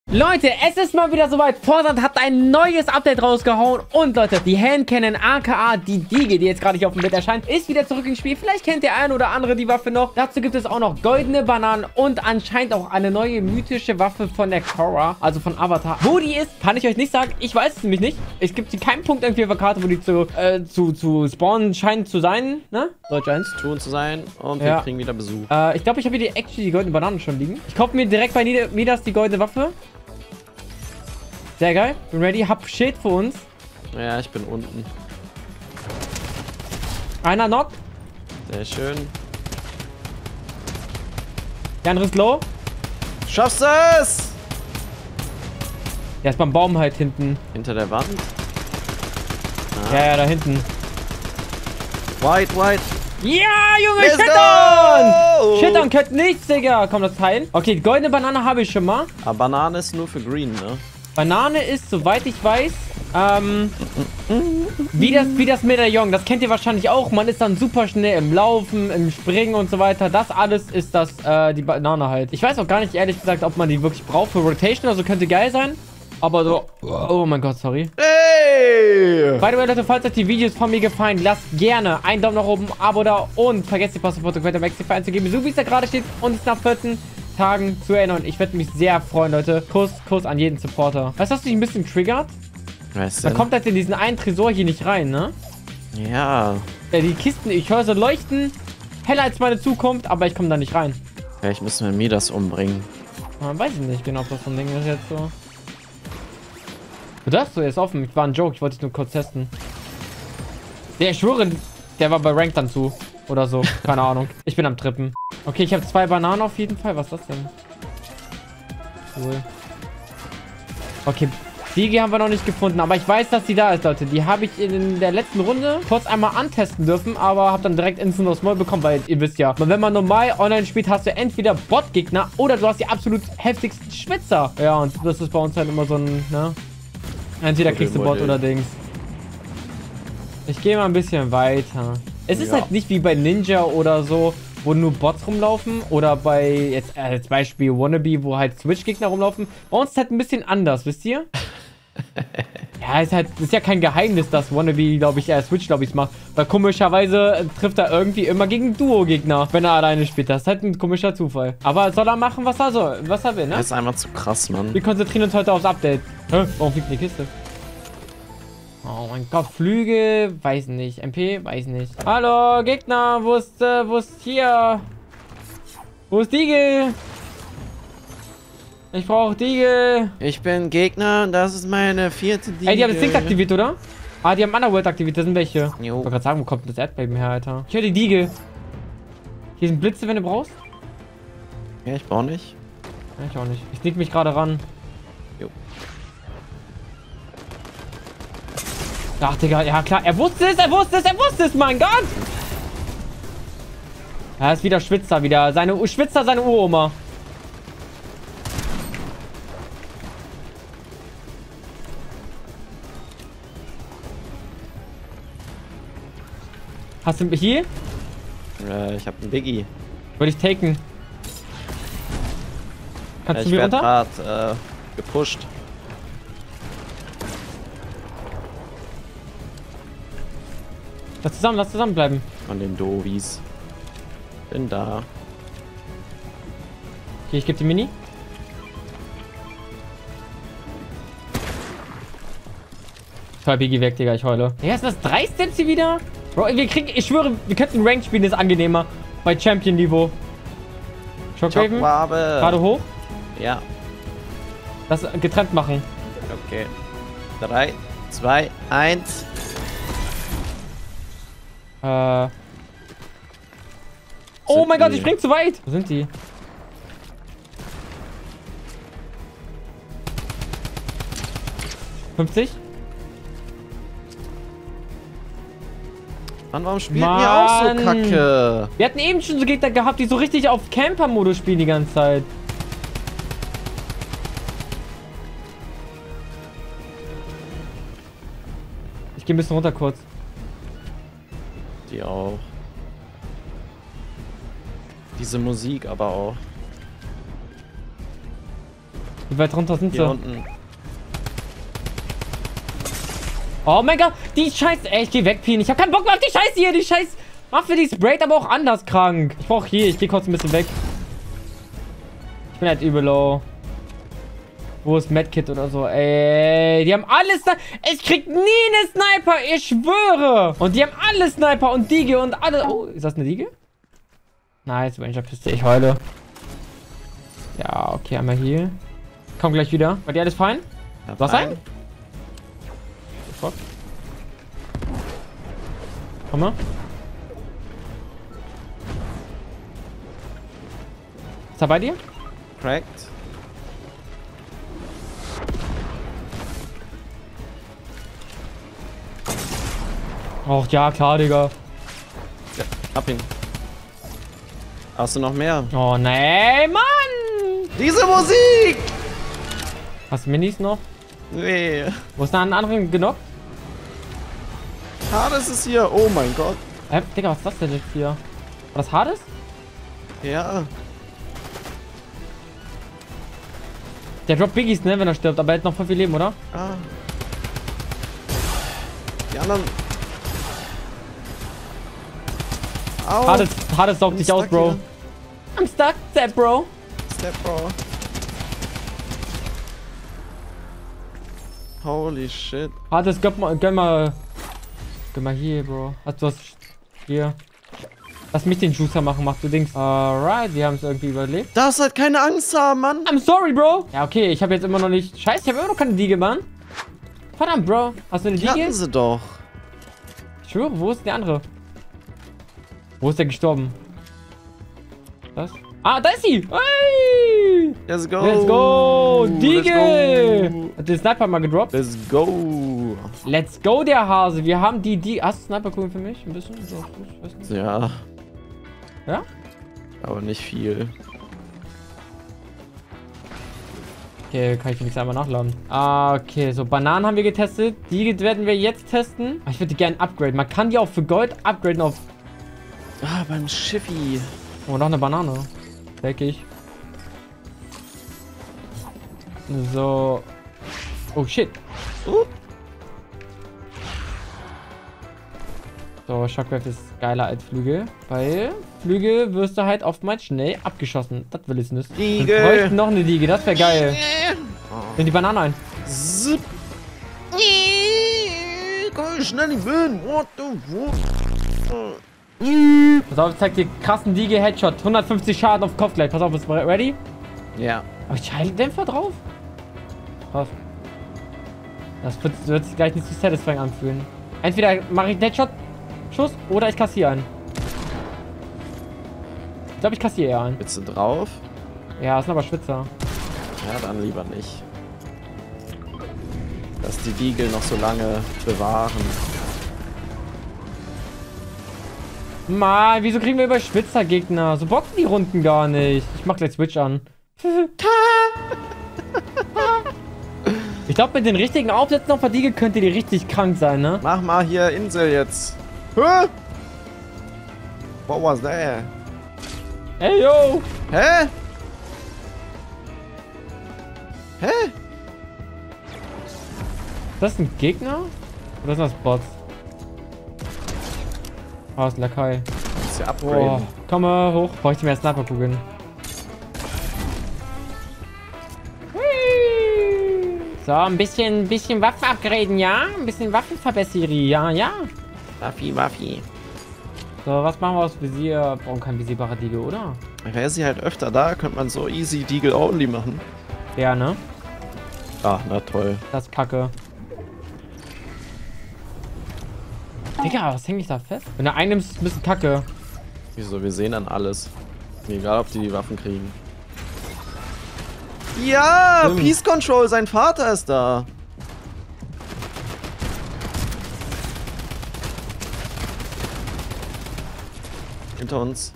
Leute, es ist mal wieder soweit. Fortnite hat ein neues Update rausgehauen. Und Leute, die Handcannon, aka die Diege, die jetzt gerade hier auf dem Bild erscheint, ist wieder zurück ins Spiel. Vielleicht kennt der ein oder andere die Waffe noch. Dazu gibt es auch noch goldene Bananen und anscheinend auch eine neue mythische Waffe von der Korra, also von Avatar. Wo die ist, kann ich euch nicht sagen. Ich weiß es nämlich nicht. Es gibt keinen Punkt irgendwie auf der Karte, wo die zu spawnen scheint zu sein. Ne? Deutsch 1. Tun zu sein. Und wir kriegen wieder Besuch. Ich glaube, ich habe hier die goldenen Bananen schon liegen. Ich kaufe mir direkt bei Midas die goldene Waffe. Sehr geil. Bin ready. Hab Schild für uns. Ja, ich bin unten. Einer knock. Sehr schön. Der andere ist low. Schaffst es! Der ist beim Baum halt hinten. Hinter der Wand. Ah. Ja, da hinten. White. Ja, Junge, Let's Shitdown! go! Shitdown könnte nichts, Digga. Komm, das heilen. Okay, die goldene Banane habe ich schon mal. Aber Banane ist nur für Green, ne? Banane ist, soweit ich weiß, wie das Medaillon. Das kennt ihr wahrscheinlich auch. Man ist dann super schnell im Laufen, im Springen und so weiter. Das alles ist das, die Banane halt. Ich weiß auch gar nicht, ehrlich gesagt, ob man die wirklich braucht für Rotation. Also könnte geil sein. Aber so... Oh mein Gott, sorry. Hey! By the way, Leute, falls euch die Videos von mir gefallen, lasst gerne einen Daumen nach oben, Abo da und vergesst die Passwort Maxi einzugeben, so wie es da gerade steht und es nach 14 Tagen zu erinnern. Ich würde mich sehr freuen, Leute. Kuss an jeden Supporter. Weißt du, was dich ein bisschen triggert? Was Man denn? kommt halt in diesen einen Tresor hier nicht rein, ne? Ja. Die Kisten, ich höre so leuchten, heller als meine Zukunft, aber ich komme da nicht rein. Vielleicht müssen wir mir das umbringen. Weiß ich nicht genau, ob das so ein Ding ist jetzt so. Das so, ist offen. Ich war ein Joke, ich wollte es nur kurz testen. Ich schwöre, der war bei Rank dann zu. Oder so. Keine Ahnung. Ich bin am Trippen. Okay, ich habe 2 Bananen auf jeden Fall. Was ist das denn? Cool. Okay, die haben wir noch nicht gefunden. Aber ich weiß, dass sie da ist, Leute. Die habe ich in der letzten Runde kurz einmal antesten dürfen. Aber habe dann direkt instant aufs Maul bekommen. Weil ihr wisst ja, wenn man normal online spielt, hast du entweder Bot-Gegner oder du hast die absolut heftigsten Schwitzer. Ja, und das ist bei uns halt immer so ein, ne? Entweder kriegst du Bot oder Dings. Ich gehe mal ein bisschen weiter. Es ist halt nicht wie bei Ninja oder so, wo nur Bots rumlaufen. Oder bei, jetzt als Beispiel Wannabe, wo halt Switch-Gegner rumlaufen. Bei uns ist halt ein bisschen anders, wisst ihr? Ja, ist ja kein Geheimnis, dass Wannabe, glaube ich, Switch, glaube ich, macht. Weil komischerweise trifft er irgendwie immer gegen Duo-Gegner, wenn er alleine spielt. Das ist halt ein komischer Zufall. Aber soll er machen, was er soll, was er will, ne? Das ist einfach zu krass, Mann. Wir konzentrieren uns heute aufs Update. Hä? Warum fliegt die Kiste? Oh mein Gott, Flügel, weiß nicht. MP, weiß nicht. Hallo, Gegner, wo ist hier? Wo ist Diegel? Ich brauche Diegel. Ich bin Gegner und das ist meine 4. Diegel. Ey, die haben das Ding aktiviert, oder? Ah, die haben Underworld aktiviert, das sind welche. Jo. Ich wollte gerade sagen, wo kommt das Erdbeben her, Alter? Ich höre die Diegel. Hier sind Blitze, wenn du brauchst. Ja, ich brauche nicht. Ja, ich auch nicht. Ich sneak mich gerade ran. Jo. Ach, Digga, ja klar. Er wusste es, mein Gott! Ja, ist wieder Schwitzer, wieder. Seine Uroma. Hast du hier? Ich habe einen Biggie. Wollte ich taken. Kannst du Ich mir werde runter? gerade gepusht. Lass zusammen bleiben. Von den Dovis. Bin da. Okay, ich gebe die Mini. Toll, Biggie weg, Digga, ich heule. Ja, ist das 3 Steps hier wieder? Bro, ich schwöre, wir könnten Rank spielen, das ist angenehmer. Bei Champion-Niveau. Shockraven, gerade hoch. Ja. Das getrennt machen. Okay. 3, 2, 1. Oh mein Gott, ich spring zu weit. Wo sind die? $50? Mann, warum spielt ihr auch so kacke? Wir hatten eben schon so Gegner gehabt, die so richtig auf Camper-Modus spielen die ganze Zeit. Ich gehe ein bisschen runter kurz. Die auch. Diese Musik aber auch. Wie weit runter sind Hier sie? unten. Oh mein Gott, die Scheiße. Ey, ich geh weg, Pien. Ich hab keinen Bock mehr auf die Scheiße hier. Die Scheiße. Waffe, die sprayt aber auch anders krank. Ich brauch hier. Ich geh kurz ein bisschen weg. Ich bin halt übel low. Wo ist Medkit oder so? Ey, die haben alles da. Ich krieg nie eine Sniper, ich schwöre. Und die haben alle Sniper und Diege und alle. Oh, ist das eine Diege? Nice, Ranger-Piste. Ich heule. Ja, okay, einmal hier. Komm gleich wieder. War dir alles fein? Ja, Was fein. ein? Fuck. Komm mal. Ist er bei dir? Cracked. Och, ja, klar, Digga. Ja, hab ihn. Hast du noch mehr? Oh, nee, Mann! Diese Musik! Hast du Minis noch? Nee. Wo ist da ein anderer genockt? Hades ist hier. Oh mein Gott. Digga, was ist das denn jetzt hier? War das Hades? Ja. Der droppt Biggies, ne, wenn er stirbt, aber er hat noch voll viel Leben, oder? Ah. Die anderen. Au. Hades saugt dich aus, stuck Bro. hier. I'm stuck, Zap, Bro. Step, Bro. Holy shit. Hades, gönn mal hier, Bro. Hast du was hier? Lass mich den Juicer machen, mach du Dings. Alright, wir haben es irgendwie überlebt. Darfst halt keine Angst haben, Mann. I'm sorry, Bro. Ja, okay, ich habe jetzt immer noch nicht... Scheiße, ich habe immer noch keine Diege, Mann. Verdammt, Bro. Hast du eine Die hatten Diege? sie doch. Ich schwöre, wo ist der andere? Wo ist der gestorben? Was? Ah, da ist sie! Hey! Let's go. Let's go! Diege! Let's go. Hat der Sniper mal gedroppt? Let's go. Let's go, der Hase. Wir haben die... Hast du Sniper-Kugeln für mich? Ein bisschen? So, ich weiß nicht. Ja. Ja? Aber nicht viel. Okay, kann ich nichts einmal nachladen. Ah, okay, so Bananen haben wir getestet. Die werden wir jetzt testen. Ich würde die gerne upgraden. Man kann die auch für Gold upgraden auf... Ah, beim Schiffi. Oh, noch eine Banane. Denke ich. So. Oh, shit. So, Shockwave ist geiler als Flügel. Weil Flügel wirst du halt oftmals schnell abgeschossen. Das will ich nicht. Diege. Wir bräuchten noch eine Diege, das wäre geil. Nimm die Banane ein. Zip. Komm schnell in den Wind. What the fuck? Pass auf, ich zeig dir krassen Diege-Headshot. 150 Schaden auf den Kopf gleich. Pass auf, bist du ready? Ja. Hab ich Scheideldämpfer drauf? Pass. Das wird sich gleich nicht so satisfying anfühlen. Entweder mache ich einen Headshot-Schuss oder ich kassiere einen. Ich glaube, ich kassiere eher einen. Willst du drauf? Ja, das sind aber Schwitzer. Ja, dann lieber nicht. Lass die Diegel noch so lange bewahren. Mann, wieso kriegen wir über Schwitzer-Gegner? So bocken die Runden gar nicht. Ich mach gleich Switch an. Ich glaube, mit den richtigen Aufsätzen auf der Diege könnte die richtig krank sein, ne? Mach mal hier Insel jetzt. Hä? What was that? Hey, yo! Hä? Hä? Ist das ein Gegner? Oder sind das Bots? Oh, ist ein Lakai. Kannst du Oh, upgraden. komm mal hoch. Brauche ich mehr Sniper-Kugeln. So, ein bisschen Waffen upgraden, ja? Ein bisschen Waffenverbesserung, ja, ja. Waffi, Waffi. So, was machen wir aus Visier? Brauchen kein visierbare Diege, oder? Wäre sie halt öfter da, könnte man so easy Deagle only machen. Ja, ne? Ah, na toll. Das ist kacke. Digga, was hänge ich da fest? Wenn du einnimmst, ist es ein bisschen kacke. Wieso? Wir sehen dann alles. Mir egal, ob die Waffen kriegen. Ja, Peace Control, sein Vater ist da. Hinter uns.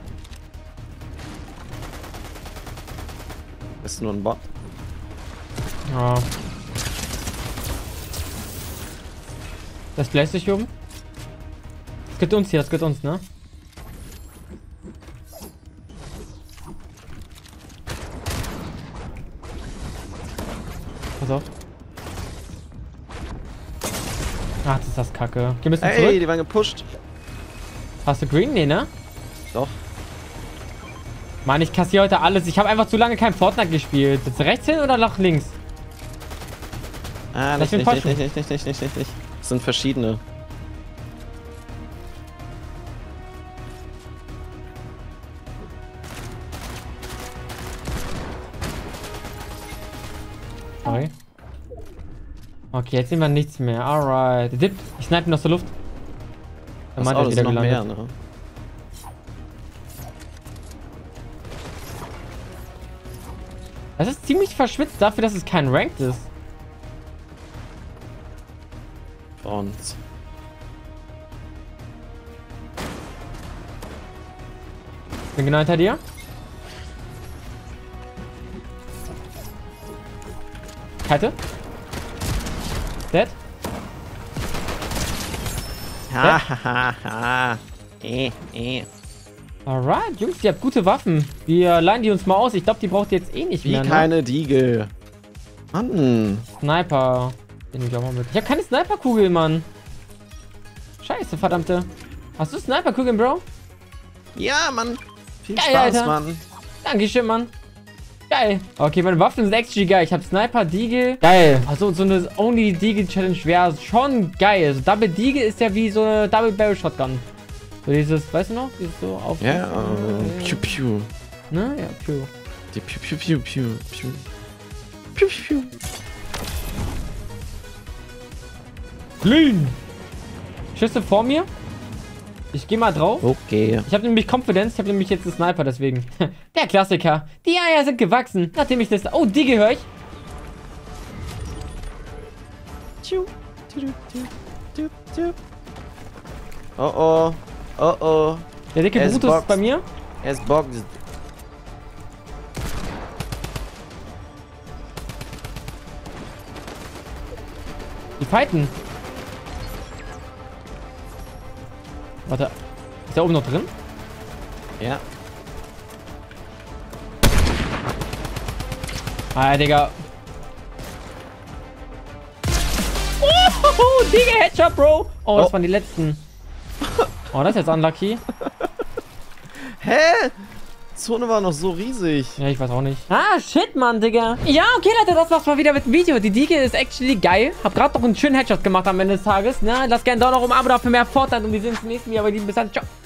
Ist nur ein Bot. Ja. Das bläst sich um. Das geht uns hier, das geht uns, ne? Pass auf. Ach, das ist das Kacke. Geh ein bisschen Ey, zurück. die waren gepusht. Hast du Green? Nee, ne? Doch. Mann, ich kassiere heute alles. Ich habe einfach zu lange kein Fortnite gespielt. Jetzt rechts hin oder nach links? Ah, nicht. Das sind verschiedene. Sorry. Okay, jetzt sehen wir nichts mehr. Alright. Der dippt. Ich snipe ihn aus der Luft. Dann meint er wieder noch gelandet. mehr, ne? Das ist ziemlich verschwitzt dafür, dass es kein Ranked ist. Für uns. Bin genau hinter dir. Kite. Dead. Hahaha. Alright, Jungs, ihr habt gute Waffen. Wir leihen die uns mal aus. Ich glaube, die braucht ihr jetzt eh nicht Wie mehr. Ne? keine Diegel. Mann. Sniper. Den nehme ich auch mal mit. Ich habe keine Sniperkugel, Mann. Scheiße, verdammte. Hast du Sniperkugeln, Bro? Ja, Mann. Viel Geil, Spaß, Alter. Mann. Dankeschön, Mann. Geil. Okay, meine Waffen sind actually geil. Ich habe Sniper, Deagle. Geil. Also so eine Only Deagle Challenge wäre schon geil. So Double Deagle ist ja wie so eine Double Barrel Shotgun. So dieses, weißt du noch? Dieses so auf... Ja, Piu Piu. Ne? Ja, Piu. Die Piu Piu Piu Piu Piu. Piu Piu. Clean. Schüsse vor mir. Ich gehe mal drauf. Okay. Ich habe nämlich Confidence. Ich habe nämlich jetzt einen Sniper, deswegen. Der Klassiker. Die Eier sind gewachsen. Nachdem ich das... Oh, Deagle höre ich. Oh oh. Oh oh. Der dicke Er ist Brutus ist boxed. bei mir. Er ist boxed. Die fighten. Warte. Ist der oben noch drin? Ja. Ah, Digga. Oh, Digga, Headshot, Bro. Oh, das waren die letzten. Oh, das ist jetzt unlucky. Hä? Die Zone war noch so riesig. Ja, ich weiß auch nicht. Ah, shit, Mann, Digga. Ja, okay, Leute, das war's mal wieder mit dem Video. Die Deagle ist actually geil. Hab gerade noch einen schönen Headshot gemacht am Ende des Tages. Na, lasst gerne einen Daumen nach oben, Abo da für mehr Fortnite und wir sehen uns im nächsten Video. Aber bis dann, ciao.